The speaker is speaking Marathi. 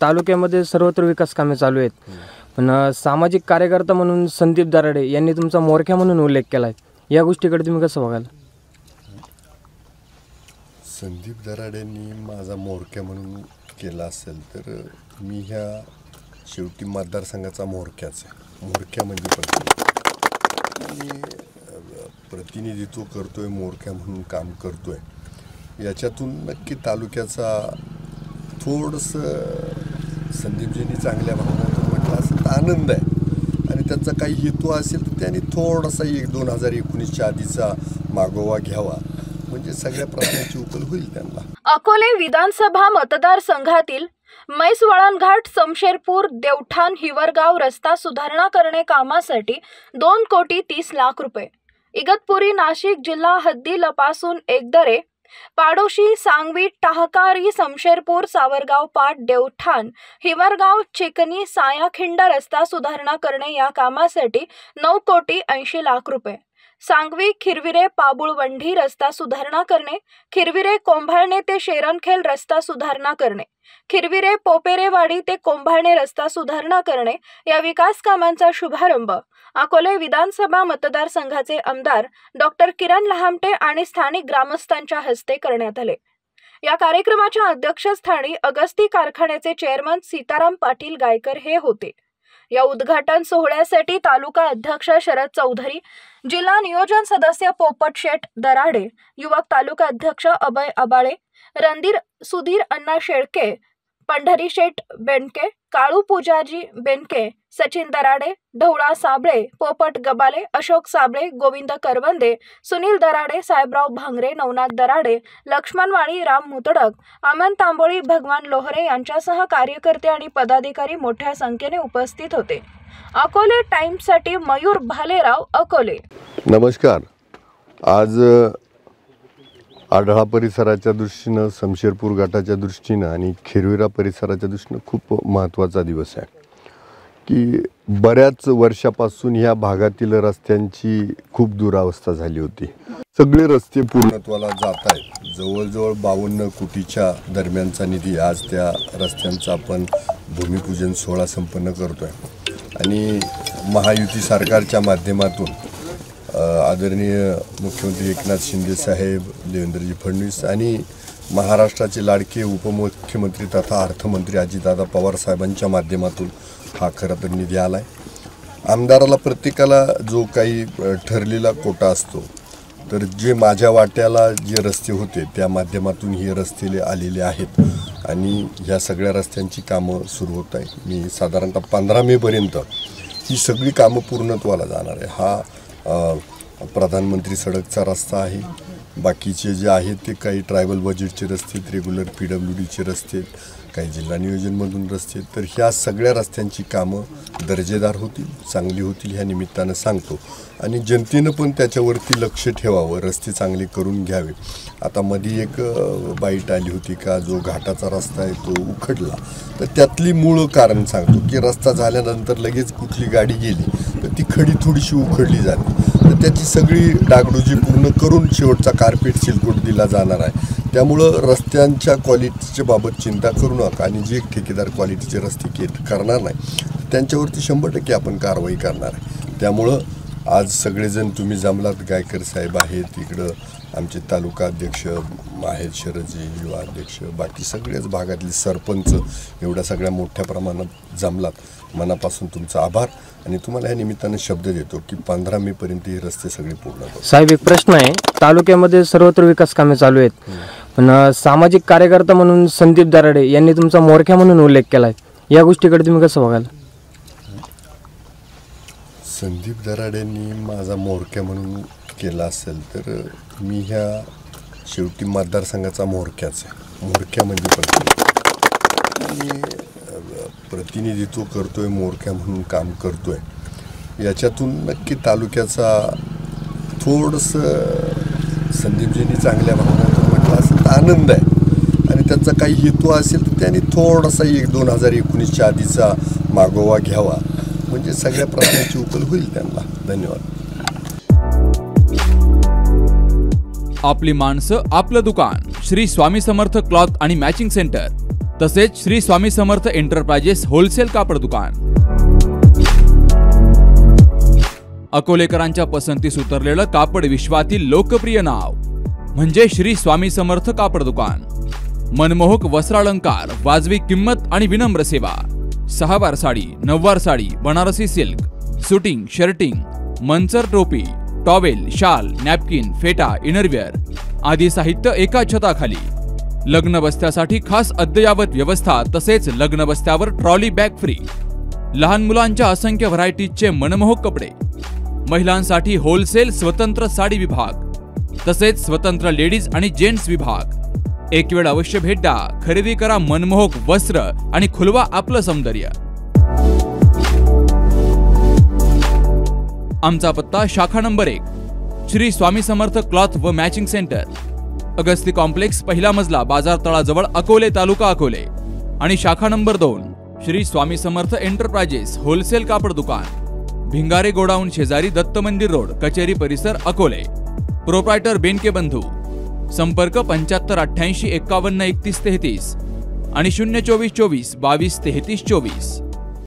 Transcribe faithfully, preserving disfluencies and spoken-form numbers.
तालुक्यामध्ये सर्वत्र विकास कामे चालू आहेत, पण सामाजिक कार्यकर्ता म्हणून संदीप दराडे यांनी तुमचा मोरक्या म्हणून उल्लेख केला आहे, या गोष्टीकडे तुम्ही कसं बघाल? संदीप दराडेंनी माझा मोरक्या म्हणून केला असेल तर मी ह्या शेवटी मतदारसंघाचा मोरक्याच आहे. मोरक्या म्हणजे पण मी प्रतिनिधित्व करतोय, मोरक्या म्हणून काम करतोय. याच्यातून नक्की तालुक्याचा थोडंसं संदीपजींनी चांगल्या भावनातून म्हटलं असं तर आनंद आहे. आणि त्याचा काही हेतू असेल तर त्यांनी थोडासा एक दोन हजार एकोणीसच्या आधीचा मागोवा घ्यावा, म्हणजे सगळ्या प्रश्नाची उकल होईल त्यांना. अकोले विधानसभा मतदारसंघातील मैस वळणघाट समशेरपूर देवठाण हिवरगाव रस्ता सुधारणा करणे कामासाठी दोन कोटी तीस लाख रुपये, इगतपुरी नाशिक जिल्हा हद्दीलपासून एकदरे पाडोशी सांगवी टाहकारी समशेरपूर सावरगाव पाट देवठाण हिवरगाव चिकनी सायाखिंड रस्ता सुधारणा करणे या कामासाठी नऊ कोटी ऐंशी लाख रुपये, सांगवी खिरविरे पाबुळवंढी रस्ता सुधारणा करणे, खिरविरे कोंभाळणे ते शेरणखेल रस्ता सुधारणा करणे, खिरविरे पोपेरेवाडी ते कोंभाळणे रस्ता सुधारणा करणे या विकास कामांचा शुभारंभ अकोले विधानसभा मतदारसंघाचे आमदार डॉक्टर किरण लहामटे आणि स्थानिक ग्रामस्थांच्या हस्ते करण्यात आले. या कार्यक्रमाच्या अध्यक्षस्थानी अगस्ती कारखान्याचे चेअरमन सीताराम पाटील गायकर हे होते. या उद्घाटन सोहळ्यासाठी तालुका अध्यक्ष शरद चौधरी, जिल्हा नियोजन सदस्य पोपट शेठ दराडे, युवक तालुका अध्यक्ष अभय अबाळे, रणधीर सुधीर अण्णा शेळके, पंढरी शेठ बेनके, काळू पूजाजी बेनके, सचिन दराडे, ढवळा साबळे, पोपट गबाले, अशोक साबळे, गोविंद करवंदे, सुनील दराडे, साहेबराव भांगरे, नवनाथ दराडे, लक्ष्मण वाणी, राम मुतडक, अमन तांबोळी, भगवान लोहरे यांच्यासह कार्यकर्ते आणि पदाधिकारी मोठ्या संख्येने उपस्थित होते. अकोले टाइम्ससाठी मयूर भालेराव, अकोले. नमस्कार. आज आढळा परिसराच्या दृष्टीनं, समशेरपूर घाटाच्या दृष्टीनं आणि खिरविरा परिसराच्या दृष्टीनं खूप महत्त्वाचा दिवस आहे की बऱ्याच वर्षापासून ह्या भागातील रस्त्यांची खूप दुरावस्था झाली होती. सगळे रस्ते पूर्णत्वाला जात आहेत. जवळजवळ बावन्न कोटीच्या दरम्यानचा निधी आज त्या रस्त्यांचा आपण भूमिपूजन सोहळा संपन्न करतोय. आणि महायुती सरकारच्या माध्यमातून आदरणीय मुख्यमंत्री एकनाथ शिंदे साहेब, देवेंद्रजी फडणवीस आणि महाराष्ट्राचे लाडके उपमुख्यमंत्री तथा अर्थमंत्री अजितदादा पवार साहेबांच्या माध्यमातून हा खरं तर निधी आला आहे. आमदाराला प्रत्येकाला जो काही ठरलेला कोटा असतो, तर जे माझ्या वाट्याला जे रस्ते होते त्या माध्यमातून हे रस्ते आलेले आहेत आणि ह्या सगळ्या रस्त्यांची कामं सुरू होत आहे. मी साधारणतः पंधरा मेपर्यंत ही सगळी कामं पूर्णत्वाला जाणार आहे. हा प्रधानमंत्री सडकचा रस्ता आहे. बाकीचे जे आहेत ते काही ट्रायबल बजेटचे रस्ते, रेग्युलर पी डब्ल्यू डीचे रस्ते, काही जिल्हा नियोजनमधून रस्ते. तर ह्या सगळ्या रस्त्यांची कामं दर्जेदार होतील, चांगली होतील ह्या निमित्तानं सांगतो. आणि जनतेनं पण त्याच्यावरती लक्ष ठेवावं, रस्ते चांगले करून घ्यावे. आता मध्ये एक बाईट आली होती का जो घाटाचा रस्ता आहे तो उखडला, तर त्यातली मूळ कारण सांगतो की रस्ता झाल्यानंतर लगेच कुठली गाडी गेली तर ती खडी थोडीशी उखडली जाते. तर त्याची सगळी डागडुजी पूर्ण करून शेवटचा कार्पेट सिलकोट दिला जाणार आहे. त्यामुळं रस्त्यांच्या क्वालिटीच्या बाबत चिंता करू नका. आणि जे ठेकेदार क्वालिटीचे रस्ते के करणार नाही त्यांच्यावरती शंभर टक्के आपण कारवाई करणार आहे. त्यामुळं आज सगळेजण तुम्ही जमलात, गायकर साहेब आहेत इकडं, आमचे तालुका अध्यक्ष आहेत शरदजी, युवा अध्यक्ष, बाकी सगळ्याच भागातले सरपंच, एवढ्या सगळ्या मोठ्या प्रमाणात जमलात. मनापासून तुमचा आभार. आणि तुम्हाला ह्या निमित्तानं शब्द देतो की पंधरा मे पर्यंत हे रस्ते सगळे पूर्ण होतील. साहेब, एक प्रश्न आहे. तालुक्यामध्ये सर्वत्र विकास कामे चालू आहेत, पण सामाजिक कार्यकर्ता म्हणून संदीप दराडे यांनी तुमचा मोरक्या म्हणून उल्लेख केला आहे, या गोष्टीकडे तुम्ही कसं बघाल? संदीप दराडेंनी माझा मोरक्या म्हणून केला असेल तर मी ह्या शेवटी मतदारसंघाचा मोरक्याच आहे. मोरक्या म्हणजे पण मी प्रतिनिधित्व करतोय, मोरक्या म्हणून काम करतोय. याच्यातून नक्की तालुक्याचा थोडंसं संदीपजींनी चांगल्या भावनातून म्हटलं असं तर आनंद आहे. आणि त्याचा काही हेतू असेल तर त्यांनी थोडासा एक दोन हजार एकोणीसच्या आधीचा मागोवा घ्यावा, म्हणजे सगळ्या प्रश्नाची उकल होईल त्यांना. धन्यवाद. आपली माणसं आपलं दुकान, श्री स्वामी समर्थ क्लॉथ आणि मॅचिंग सेंटर, तसेच श्री स्वामी समर्थ एंटरप्राइजेस होलसेल कापड दुकान। अकोलेकरांच्या पसंतीस उतरलेलं कापड विश्वातील लोकप्रिय नाव म्हणजे श्री स्वामी समर्थ कापड दुकान। मनमोहक वस्त्रालंकार, वाजवी किंमत आणि विनम्र सेवा। सहावार sari, नववार sari, Banarasi silk, suiting, shirting, Manchar टोपी, टॉवेल, शाल, नॅपकिन, फेटा, इनरवेअर आदी साहित्य एका छताखाली। लग्न बस्त्यासाठी खास अद्ययावत व्यवस्था, तसेच लग्न बस्त्यावर ट्रॉली बॅग फ्री। लहान मुलांच्या असंख्य व्हरायटीजचे मनमोहक कपडे। महिलांसाठी होलसेल स्वतंत्र साडी विभाग, तसेच स्वतंत्र लेडीज आणि जेंट्स विभाग। एक वेळ अवश्य भेट द्या, खरेदी करा मनमोहक वस्त्र आणि खुलवा आपलं सौंदर्य। आमचा पत्ता शाखा नंबर एक, श्री स्वामी समर्थ क्लॉथ व मॅचिंग सेंटर, अगस्ती कॉम्प्लेक्स, पहिला मजला, बाजार तळाजवळ, अकोले, तालुका अकोले। आणि शाखा नंबर दोन, श्री स्वामी समर्थ एंटरप्राइजेस होलसेल कापड दुकान, भिंगारे गोडाऊन शेजारी, दत्त मंदिर रोड, कचेरी परिसर, अकोले। प्रोप्रायटर बेनके बंधू। संपर्क पंच्याहत्तर अठ्ठ्याऐंशी एकावन्न एकतीस तेहतीस आणि शून्य चोवीस चोवीस बावीस तेहतीस चोवीस।